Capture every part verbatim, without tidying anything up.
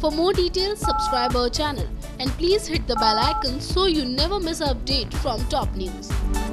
For more details, subscribe our channel and please hit the bell icon so you never miss an update from top news.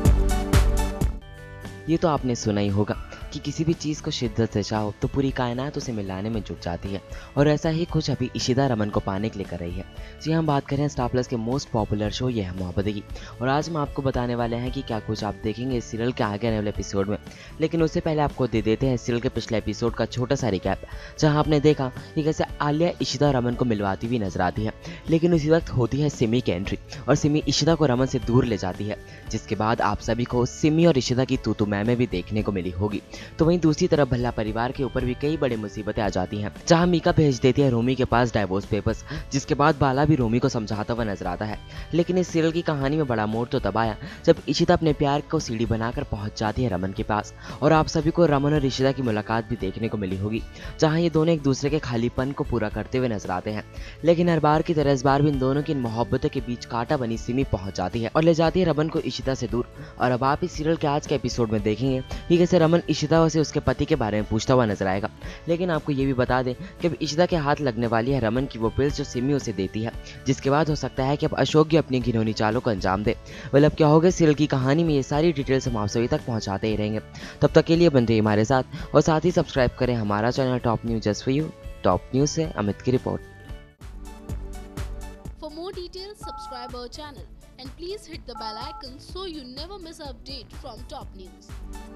ये तो आपने सुना ही होगा कि किसी भी चीज़ को शिद्दत से चाहो तो पूरी कायनात उसे मिलाने में जुट जाती है, और ऐसा ही कुछ अभी इशिता रमन को पाने के लिए कर रही है। जी हम बात करें स्टार प्लस के मोस्ट पॉपुलर शो ये है मोहब्बतें की, और आज हम आपको बताने वाले हैं कि क्या कुछ आप देखेंगे इस सीरियल के आगे आने वाले एपिसोड में। लेकिन उससे पहले आपको दे देते हैं सीरियल के पिछले एपिसोड का छोटा सा रिकैप, जहाँ आपने देखा कि कैसे आलिया इशिता रमन को मिलवाती हुई नजर आती है, लेकिन उसी वक्त होती है सिमी की एंट्री और सिमी इशिता को रमन से दूर ले जाती है, जिसके बाद आप सभी को सिमी और इशिता की तू तू मैं में भी देखने को मिली होगी। तो वहीं दूसरी तरफ भल्ला परिवार के ऊपर भी कई बड़ी मुसीबतें आ जाती हैं, जहां मीका भेज देती है रोमी के पास डाइवोर्स पेपर्स, जिसके बाद बाला भी रोमी को समझाता हुआ नजर आता है। लेकिन इस सीरियल की कहानी में बड़ा मोड़ तो तब आया जब इशिता अपने प्यार को सीढ़ी बनाकर पहुंच जाती है रमन के पास, और आप सभी को रमन और इशिता की मुलाकात भी देखने को मिली होगी, जहां ये दोनों एक दूसरे के खालीपन को पूरा करते हुए नजर आते हैं। लेकिन हर बार की तरह इस बार भी इन दोनों की इन मोहब्बतों के बीच कांटा बनी सिमी पहुंच जाती है और ले जाती है रमन को इशिता से दूर। और अब आप इस सीरियल के आज के एपिसोड में देखेंगे कि कैसे रमन इशिता से उसके पति के बारे में पूछता हुआ नजर आएगा। लेकिन आपको ये भी बता दें कि अब इशिता के हाथ लगने वाली है रमन की वो पिल्स जो सिमी उसे देती है, जिसके बाद हो सकता है कि अब अशोक भी अपनी घिनौनी चालों को अंजाम दे। वेल अब क्या होगा सीरियल की कहानी में, ये सारी डिटेल्स हम आप सभी तक पहुंचाते ही रहेंगे। तब तक के लिए बनते हमारे साथ और साथ ही सब्सक्राइब करें हमारा channel top news just for you. Top news से अमित की रिपोर्ट। For more details, subscribe our channel and please hit the bell icon so you never miss an update from top news.